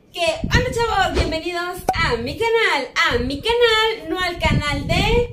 Hola chavos, bienvenidos a mi canal, no al canal de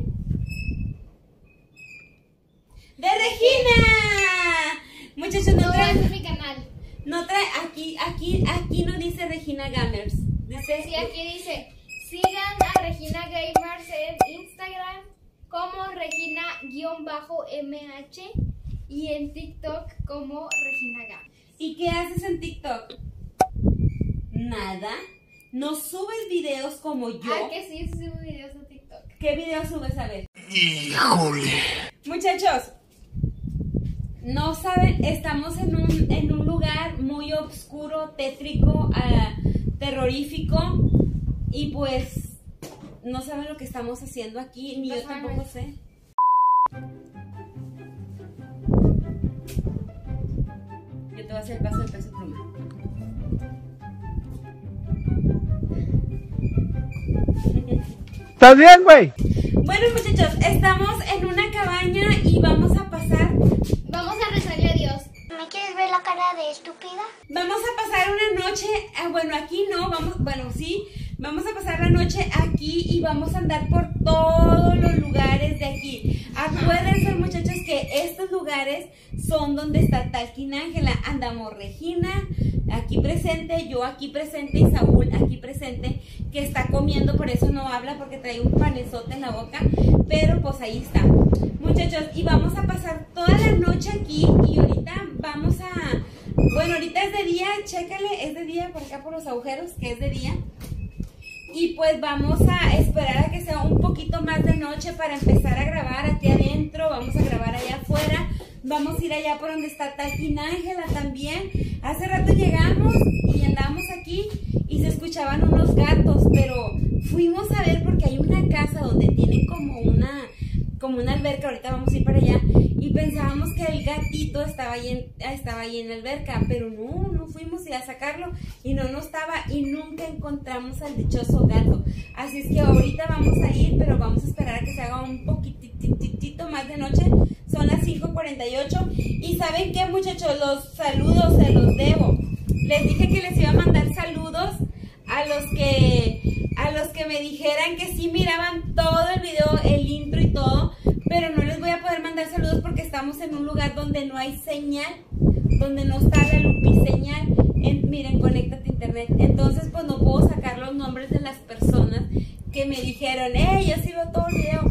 Regina. Muchachos, no es mi canal. No trae, aquí no dice Regina Gamers. Dice, sí, aquí dice, sigan a Regina Gamers en Instagram como Regina-MH y en TikTok como Regina Gamers. ¿Y qué haces en TikTok? Nada. ¿No subes videos como yo? Ah, que sí, subo videos a TikTok. ¿Qué videos subes? A ver. ¡Híjole! Muchachos, no saben, estamos en un lugar muy oscuro, tétrico, terrorífico. Y pues, no saben lo que estamos haciendo aquí, ni yo tampoco sé. Yo te voy a hacer el paso de peso pluma. ¿Estás bien, güey? Bueno, muchachos, estamos en una cabaña y vamos a pasar. Vamos a rezarle a Dios. ¿Me quieres ver la cara de estúpida? Vamos a pasar una noche, bueno, aquí no, vamos a pasar la noche aquí y vamos a andar por todos los lugares de aquí. Acuérdense, muchachos, que estos lugares son donde está Talking Ángela. Andamos Regina aquí presente, yo aquí presente y Saúl aquí presente, que está comiendo, por eso no habla, porque trae un panezote en la boca, pero pues ahí está. Muchachos, y vamos a pasar toda la noche aquí y ahorita vamos a... Bueno, ahorita es de día, chécale, es de día por acá por los agujeros, que es de día. Y pues vamos a esperar a que sea un poquito más de noche para empezar a grabar aquí adentro. Vamos a grabar allá afuera. Vamos a ir allá por donde está Talking Ángela también. Hace rato llegamos y andábamos aquí y se escuchaban unos gatos, pero fuimos a ver porque hay una casa donde tienen como una alberca. Ahorita vamos a ir para allá y pensábamos que el gatito estaba ahí en la alberca, pero no fuimos a sacarlo y no estaba y nunca encontramos al dichoso gato. Así es que ahorita vamos a ir, pero vamos a esperar a que se haga un poquitito más de noche. Son las 5:48 y ¿saben qué, muchachos? Los saludos se los debo. Les dije que les iba a mandar saludos a los que me dijeran que sí miraban todo el video, el intro y todo, pero no les voy a poder mandar saludos porque estamos en un lugar donde no hay señal, donde no está la lupiseñal. Miren, conéctate a internet. Entonces pues no puedo sacar los nombres de las personas que me dijeron, yo sí veo todo el video,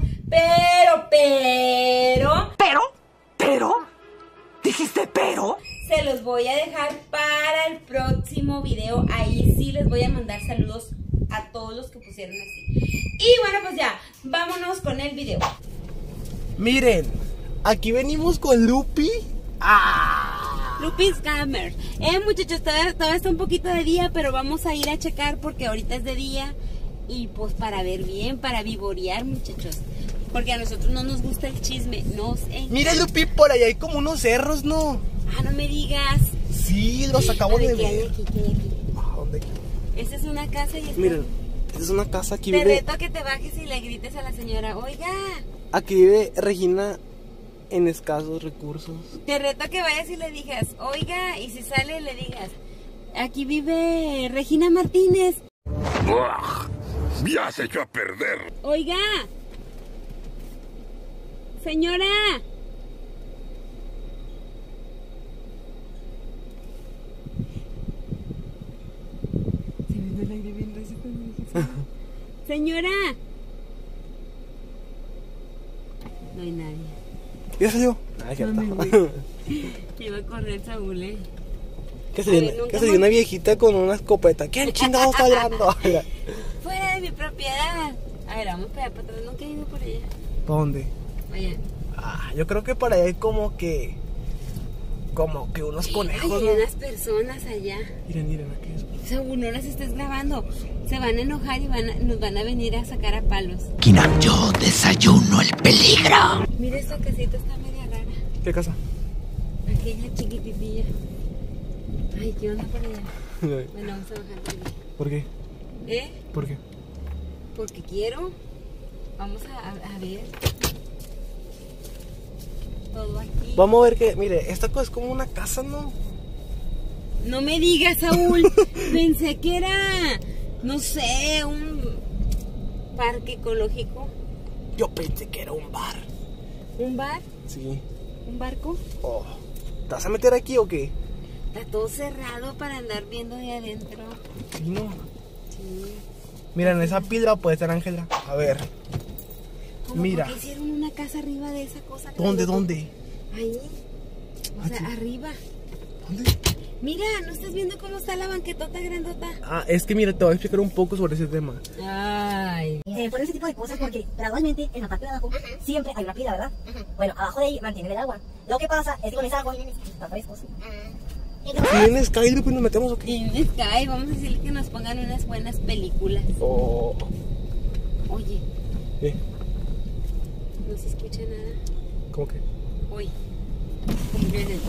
¿dijiste pero? se los voy a dejar para el próximo video. Ahí sí les voy a mandar saludos a todos los que pusieron así. Y bueno, pues ya, vámonos con el video. Miren, aquí venimos con Lupi. Lupi's Gamer. Muchachos, todavía está un poquito de día, pero vamos a ir a checar porque ahorita es de día. Y pues para ver bien, para vivorear, muchachos. Porque a nosotros no nos gusta el chisme, nos encanta. Mira, Lupi, por allá hay como unos cerros, ¿no? No me digas. Sí, los acabo de ¿Qué ver. hay aquí? ¿Qué hay aquí? ¿Dónde? Esta es una casa y esta... Miren, esta es una casa, aquí Te vive... reto a que te bajes y le grites a la señora, oiga. Aquí vive Regina en escasos recursos. Te reto a que vayas y le digas, oiga, y si sale le digas, aquí vive Regina Martínez. ¡Buah! ¡Me has hecho a perder! Oiga, señora. Se me va el aire bien recio cuando dije, señora. No hay nadie. ¿Ya salió? Es cierto. Iba a correr Saúl, ¿Qué se dio una viejita con una escopeta? ¿Quién chingado está hablando? Fuera de mi propiedad. A ver, vamos para allá, para atrás. Nunca he ido por allá. ¿Para dónde? Allá. Yo creo que por allá hay como que unos conejos, hay ¿no? unas personas allá. Miren, aquí es. Saúl, no las estés grabando. Se van a enojar y nos van a venir a sacar a palos. Yo desayuno el peligro. Mira, esta casita está media rara. ¿Qué casa? Aquella chiquititilla. Ay, ¿qué onda por allá? Bueno, vamos a bajar por allá. ¿Por qué? ¿Por qué? Porque quiero. Vamos a ver. Todo aquí. Vamos a ver que, mire, esta cosa es como una casa, ¿no? No me digas, Saúl. Pensé que era, no sé, un parque ecológico. Yo pensé que era un bar. ¿Un bar? Sí. ¿Un barco? Oh. ¿Te vas a meter aquí o qué? Está todo cerrado para andar viendo de adentro. Sí, no. Sí. Mira, en esa piedra puede estar Ángela. A ver. ¿Cómo? Mira. ¿Por qué hicieron una casa arriba de esa cosa? ¿Dónde? Ahí. O sea, sí. arriba. ¿Dónde? Mira, ¿no estás viendo cómo está la banquetota grandota? Ah, es que mira, te voy a explicar un poco sobre ese tema. Ay. Por ese tipo de cosas, porque gradualmente en la parte de abajo siempre hay una pila, ¿verdad? Bueno, abajo de ahí mantiene el agua. Lo que pasa es que con esa agua está fresco, sí. Si viene Skyler, pues nos metemos o qué. En Sky, vamos a decirle que nos pongan unas buenas películas. Oh. Oye, ¿Qué? no se escucha nada. ¿Cómo que? Hoy. Como que en el...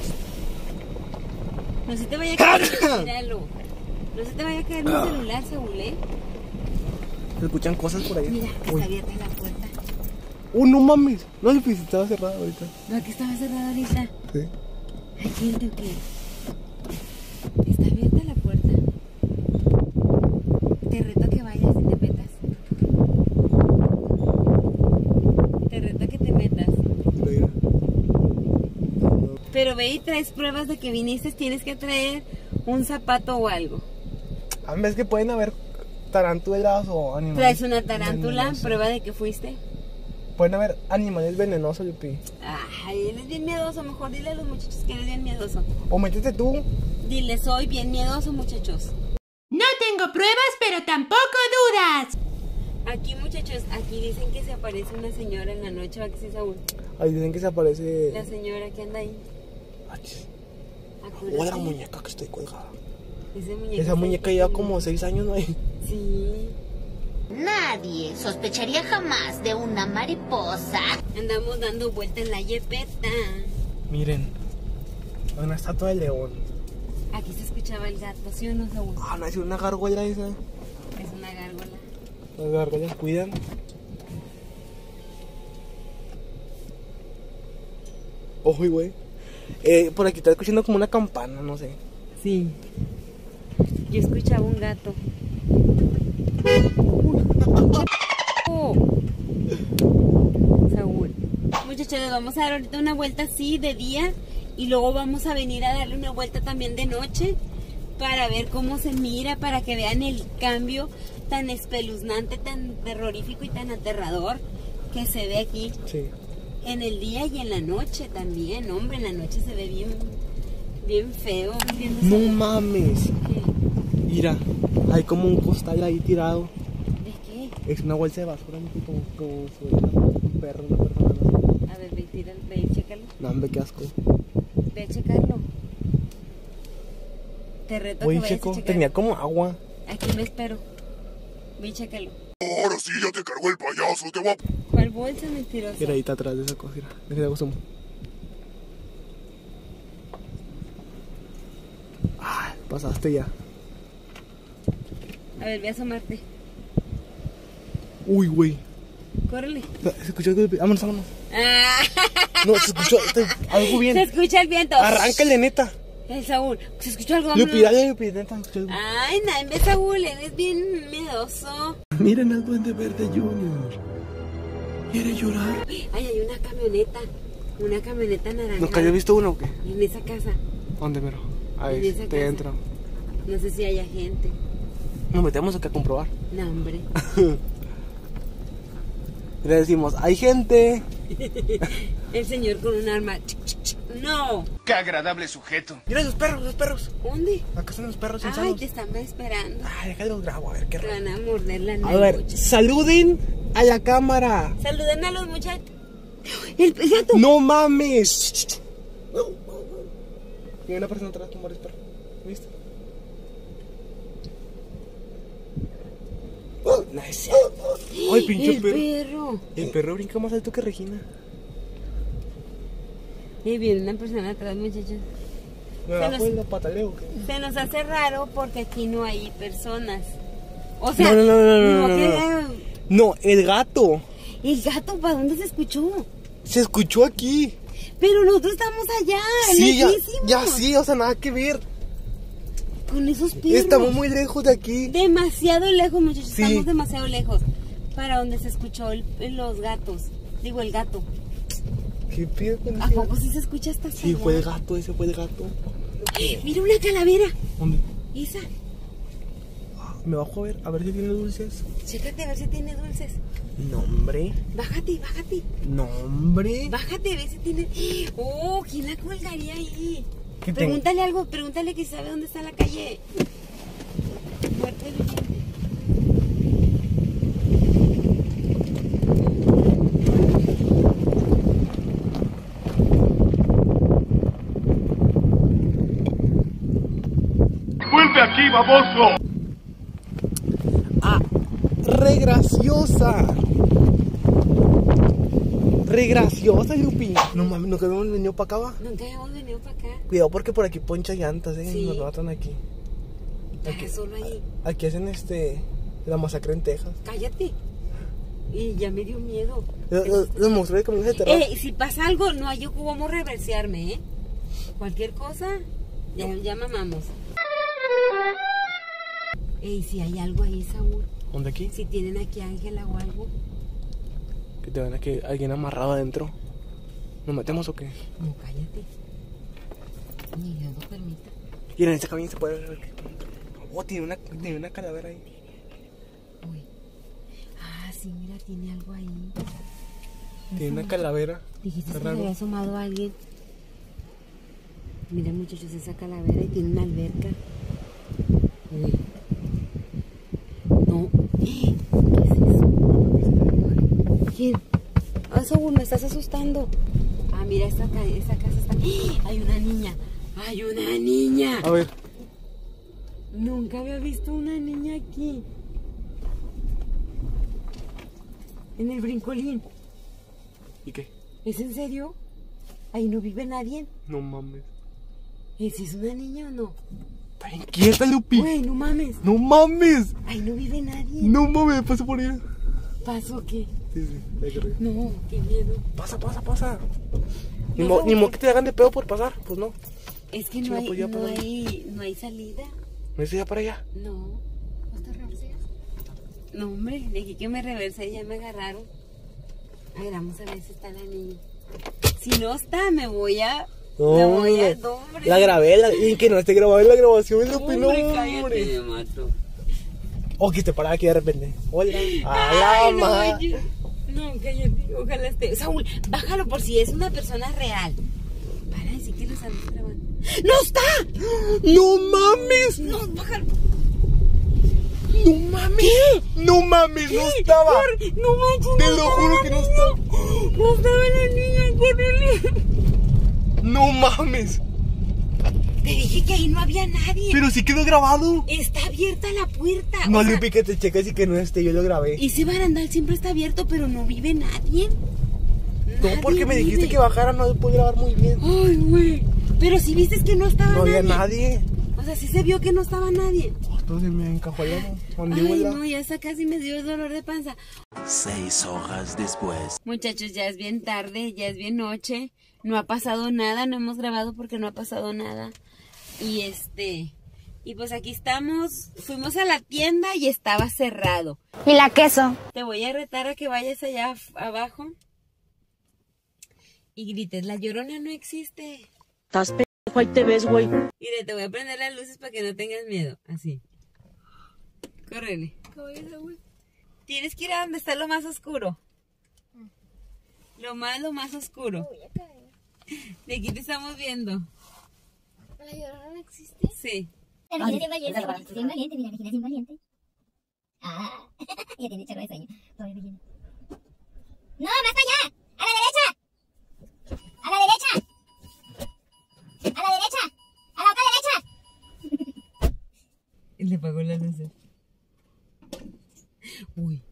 No se te vaya a caer, míralo. No se te vaya a caer mi celular, Saúl, ¿eh? ¿Se escuchan cosas por ahí? Mira, que Uy. está abierta la puerta. No mames. No, pues estaba cerrada ahorita. No, que estaba cerrada ahorita. Sí. ¿Hay gente o qué? Está abierta la puerta. Te reto a que vayas y te metas. Te reto a que te metas. Mira. Pero ve y traes pruebas de que viniste, tienes que traer un zapato o algo. A veces que pueden haber tarántulas o animales. Traes una tarántula, venenosos. prueba de que fuiste. Pueden haber animales venenosos, Yupi. Ay, eres bien miedoso, mejor dile a los muchachos que eres bien miedoso. O métete tú. Dile, soy bien miedoso, muchachos. No tengo pruebas, pero tampoco dudas. Aquí, muchachos, aquí dicen que se aparece una señora en la noche, ¿va que sí, Saúl? Ahí dicen que se aparece. La señora que anda ahí. O la muñeca que estoy colgada. Esa muñeca lleva como 6 años, ¿no? Sí. Nadie sospecharía jamás de una mariposa. Andamos dando vuelta en la yepeta. Miren. Hay una estatua de león. Aquí se escuchaba el gato, ¿sí o no, Saúl? Ah, no, es una gárgola esa. Es una gárgola. Las gárgolas cuidan. Ojo, güey. Por aquí está escuchando como una campana, no sé. Sí. Yo escuchaba un gato. Oh. Saúl. Muchachos, les vamos a dar ahorita una vuelta así de día y luego vamos a venir a darle una vuelta también de noche para ver cómo se mira, para que vean el cambio tan espeluznante, tan terrorífico y tan aterrador que se ve aquí. Sí. En el día y en la noche también, hombre, en la noche se ve bien feo. No mames. ¿Qué? Mira, hay como un costal ahí tirado. ¿De qué? Es una bolsa de basura, como si fuera un perro, una persona. A ver, ve, tíralo, ve y chécalo. No, hombre, qué asco. Ve a checarlo. Te reto Oye, que vayas Checo, a checar. tenía como agua. Aquí me espero. Ve y chécalo. Ahora sí ya te cargó el payaso, te voy a... ¿Cuál bolsa, mentiroso? Mira, ahí está atrás de esa cosa. Mira, déjame hago zoom. Ah, pasaste ya. A ver, ve a asomarte. Uy, güey. Córrele. Se escuchó algo. Vámonos, vámonos. Ah, No, se escuchó algo bien. se escucha el viento. Arráncale, neta. El Saúl. Se escuchó algo. vámonos. Yupi, dale, Yupi, neta. se escuchó algo. Ay, no, en vez Saúl, eres bien miedoso. Miren al Duende Verde Junior. ¿Quiere llorar? Ay, hay una camioneta. Una camioneta naranja. ¿Nunca había visto uno o qué? En esa casa. ¿Dónde, mero? En Ahí, esa te casa. entra. No sé si haya gente. Nos metemos acá a comprobar. No, hombre. Y le decimos, hay gente. El señor con un arma. No. Qué agradable sujeto. Mira esos perros, los perros. ¿Dónde? Acá están los perros Ay, insanos. te están esperando. Ay, déjame los grabo, a ver qué Te raro. van a morder la A ver, nariz. saluden a la cámara. Saluden a los muchachos. El gato. No mames. Y una persona atrás con varios perros. ¿Viste? No es cierto. Ay, pinche El perro. perro. El perro brinca más alto que Regina. Y viene una persona atrás, muchachos. ¿Me bajo el pataleo o qué? Se nos hace raro porque aquí no hay personas. O sea, No. que- No, el gato. El gato, ¿para dónde se escuchó? Se escuchó aquí. Pero nosotros estamos allá, Sí, lejísimos. ya sí, o sea, nada que ver. con esos perros. Estamos muy lejos de aquí. Demasiado lejos, muchachos. Sí. Estamos demasiado lejos. Para donde se escuchó los gatos. Digo, el gato. ¿Qué pido con ¿A ese poco gato? sí se escucha hasta Sí, allá? fue el gato, ese fue el gato. Mira una calavera. ¿Dónde? Esa. Me bajo a ver si tiene dulces. Chécate a ver si tiene dulces. No, hombre. Bájate, bájate. No, hombre. Bájate, a ver si tiene. Oh, ¿quién la colgaría ahí? ¿Qué Pregúntale algo, pregúntale que sabe dónde está la calle. Muerte viviente. ¡Vuelve aquí, baboso! Ah, re graciosa. Re graciosa, Yupi. No mames, nunca hemos venido para acá, va. Nunca hemos venido para acá. Cuidado porque por aquí poncha llantas, Sí. Nos matan aquí. Aquí. Solo ahí. Aquí hacen la masacre en Texas. Cállate. Y ya me dio miedo. Los monstruos de caminos de terror. Si pasa algo, no hay yo cómo reversearme, Cualquier cosa, ya mamamos. Si hay algo ahí, Saúl. ¿Dónde aquí? Si tienen aquí a Ángela o algo. Que te van a que alguien amarrado adentro. ¿Nos metemos o qué? No, cállate. Ni Dios lo permita. Y en esta cabina se puede ver. Oh, tiene una calavera ahí. Uy. Ah, sí, mira, tiene algo ahí. Tiene una calavera. Dijiste que se Raro. había asomado a alguien. Mira, muchachos, esa calavera y tiene una alberca. Uy. No. ¿Qué es eso? ¿Quién? Ah, Saúl, me estás asustando. Ah, mira, esa casa está. Hay una niña. Hay una niña. A ver. Nunca había visto una niña aquí. En el brincolín. ¿Y qué? ¿Es en serio? Ahí no vive nadie. No mames. ¿Si es una niña o no? Está inquieta, Lupi. Güey, no mames. No mames. Ahí no vive nadie. No mames, pasa por ahí. ¿Pasó qué? Sí, hay que reír. No, qué miedo. Pasa. Ni No, modo que te hagan de pedo por pasar, pues no. Es que Chico, no hay, pues ya no, podemos. no hay salida. ¿No es ya para allá? No. ¿Vos te reverseas? No, hombre, de aquí que me reversé ya me agarraron. A ver, vamos a ver si está la niña. Si no está, me voy a... No, me voy a... hombre. No, hombre. La grabé, y que no esté grabada en la grabación, Lupi, no, Hombre, cállate, hombre. me mato. O que te paraba aquí de repente. Hola. Ay, A la no, madre. no, cállate, ojalá esté. Saúl, bájalo por si es una persona real. Para decir que los andas grabando. ¡No está! ¡No mames! No, bájalo. ¡No mames! ¡No mames! ¡No estaba! No manches. Te lo juro que no estaba. No estaba la niña, córrele. ¡No mames! Te dije que ahí no había nadie. Pero sí quedó grabado. Está abierta la puerta. No, o sea, Lupi, que te cheques y que no esté, yo lo grabé. ese barandal siempre está abierto, pero no vive nadie. No, porque me dijiste que bajara, no pude grabar muy bien. Ay, güey. Pero si viste que no estaba No nadie. había nadie. O sea, sí se vio que no estaba nadie. Entonces me encajó la Ay, mandíbula. no, ya hasta casi me dio dolor de panza. 6 horas después. Muchachos, ya es bien tarde, ya es bien noche. No ha pasado nada, no hemos grabado porque no ha pasado nada. Y pues aquí estamos. Fuimos a la tienda y estaba cerrado. ¿Y la queso? Te voy a retar a que vayas allá abajo y grites, la Llorona no existe. Estás pendejo, ahí te ves, güey. Mire, te voy a prender las luces para que no tengas miedo. Así. Córrele. Tienes que ir a donde está lo más oscuro. Lo más oscuro. De aquí te estamos viendo. ¿La Llorona no existe? Sí. La Virgen valiente, bien valiente, mira, Virgen es bien valiente. Ah, ella tiene chorro de sueño. Pobre Virgen. No, más allá. A la derecha. A la derecha. A la derecha. A la otra derecha. Y le apagó las luces. Uy.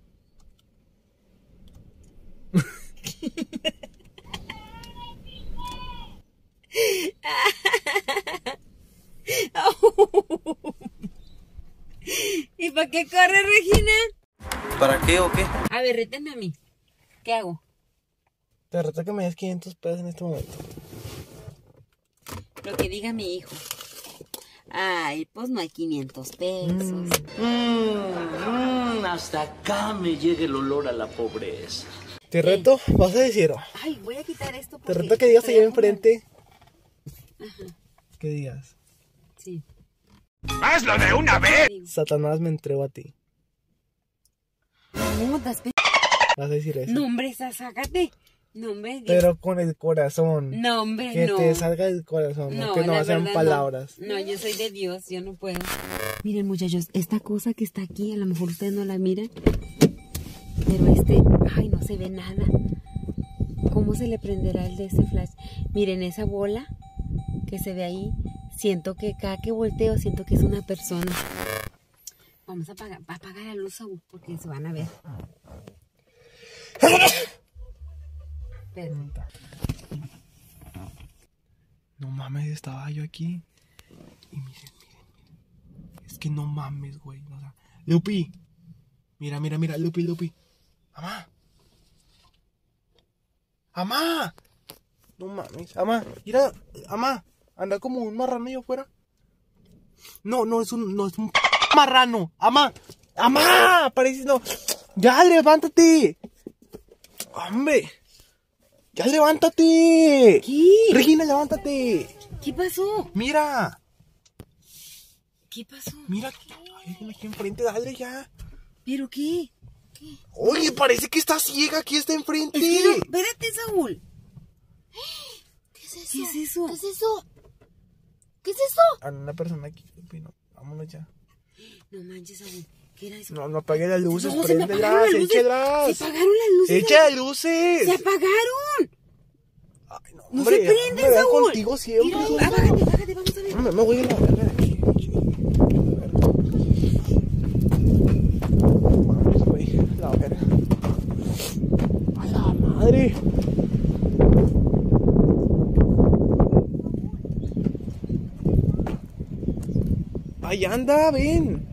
¿Y para qué corre, Regina? ¿Para qué o qué? A ver, rétenme a mí. ¿Qué hago? Te reto que me des 500 pesos en este momento. Lo que diga mi hijo. Ay, pues no hay 500 pesos. Hasta acá me llega el olor a la pobreza. Te reto, vas a decir. Ay, voy a quitar esto. Te reto que digas allá enfrente. Ajá. ¿Qué digas? Sí. ¡Hazlo de una vez! Satanás me entregó a ti. No, vas a decir eso. No, hombre, sácate. No, hombre. Pero con el corazón. No, hombre, que no. te salga del corazón, no, que no sean palabras. No, yo soy de Dios, yo no puedo. Miren, muchachos, esta cosa que está aquí, a lo mejor ustedes no la miran. Pero ay, no se ve nada. ¿Cómo se le prenderá el de este flash? Miren, esa bola que se ve ahí, siento que cada que volteo, siento que es una persona. Vamos a apagar la luz, Saúl, porque se van a ver. Pero... No mames, estaba yo aquí. Y miren. Es que no mames, güey. O sea, Lupi. Mira, Lupi. ¡Amá! No mames, Amá. Mira, Amá. Anda como un marrano allá afuera. No es un marrano. Amá. Parece no. Ya, levántate. Hombre. ¡Ya levántate! ¿Qué? Regina, levántate. ¿Qué pasó? Mira. ¿Qué pasó? Mira, aquí enfrente, dale ya. ¿Pero qué? Oye, parece que está ciega, aquí está enfrente. Es que no, espérate, Saúl. ¿Qué es eso? ¿Qué es eso? ¿Qué es eso? ¿Qué es eso? A una persona aquí, no, vámonos ya. No manches, Saúl. ¿Qué era eso? No apague las luces, no, préndelas, échelas. Se apagaron las luces. ¡Echa las luces! ¡Se apagaron! Ay, no, ¡No hombre, se prenden, me Saúl! Contigo siempre. Mira, bájate, vamos a ver. Me voy a la verga de aquí. Vamos, güey, la verga. ¡A la madre! ¡Ahí anda, ven!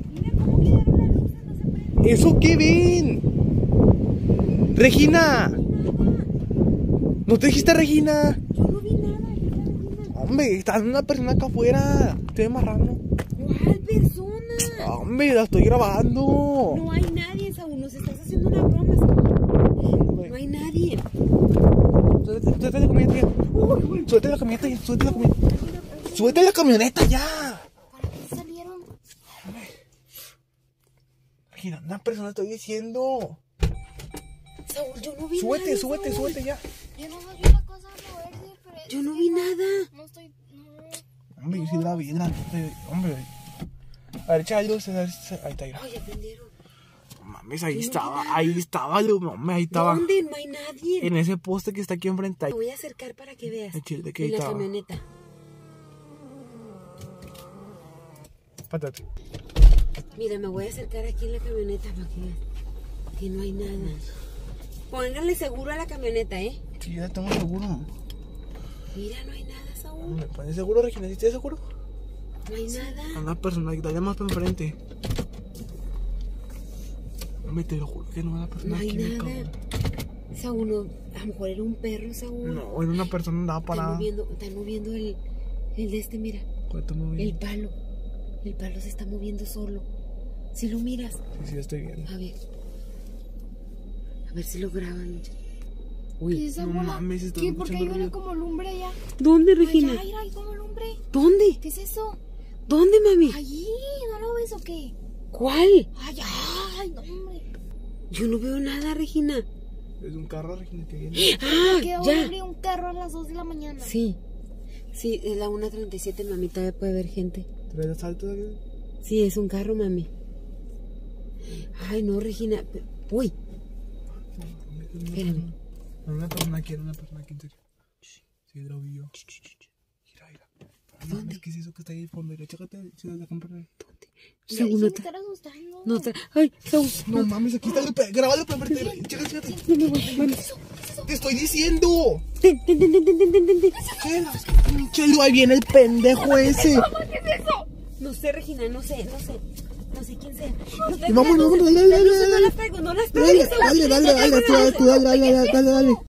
¿Eso qué ven? ¡Regina! ¿No te dijiste Regina? Yo no vi nada, Hombre, está una persona acá afuera. Estoy amarrando. ¿Cuál persona? Hombre, la estoy grabando. No hay nadie, Saúl. Nos estás haciendo una broma, Saúl. No hay nadie. Súbete la camioneta ya. Súbete la camioneta ya. Súbete la camioneta ya. ¿Para qué salieron? Hombre. Regina, una persona estoy diciendo. Saúl, yo no vi súbete nada. Ya. Yo no vi una cosa moverse, pero... Yo no vi nada. No estoy... No. Hombre, yo sí la vi. Hombre. A ver, echa luces. Ahí está. Ay, aprendieron. No mames, ahí estaba, hombre, ahí estaba. ¿Dónde? No hay nadie. En ese poste que está aquí enfrente. Me voy a acercar para que veas. ¿De qué en la estaba? camioneta. Pátate. Mira, me voy a acercar aquí en la camioneta para que veas que no hay nada. Pónganle seguro a la camioneta, ¿eh? Sí, ya estamos seguros. Mira, no hay nada, Saúl. ¿Me pones seguro, Regina? ¿Sí estás seguro? No hay nada. A una persona, dale más para enfrente. Me te lo juro que no era una persona. No hay aquí, nada. Saúl, no, a lo mejor era un perro, Saúl. No, era una persona, andaba parada. Están moviendo el de este, mira. ¿Cuál está moviendo? El palo. El palo se está moviendo solo. Si lo miras. Sí, estoy viendo. A ver si lo graban. Uy, ¿qué es esa bola? Mames, ¿Qué? ¿Por qué hay una como lumbre allá? ¿Dónde, Regina? Ay, hay como lumbre. ¿Dónde? ¿Qué es eso? ¿Dónde, mami? Allí, ¿no lo ves o qué? ¿Cuál? Ay, no, hombre. Yo no veo nada, Regina. Es un carro, Regina, que viene. ¡Ah, quedó ya! Abrió un carro a las 2 de la mañana. Sí, es la 1:37, mami, todavía puede haber gente. ¿Traes asalto aquí? Sí, es un carro, mami. Ay, no, Regina. Uy. Espérame. Una persona aquí, en serio. Sí, lo vi yo. Mira. ¿Dónde? ¿Qué es eso que está ahí al fondo? Chécate, si vas a comprar. ¿Dónde? Sí, Saúl, me están asustando. no está. Ay, Saúl. No mames, aquí está el grábalo para verte. Chécate. Te estoy diciendo. Ten. Chelo, ahí viene el pendejo ese. ¿Qué es eso? No sé, Regina, no sé quién sea. Y vámonos, No las traigo, Dale.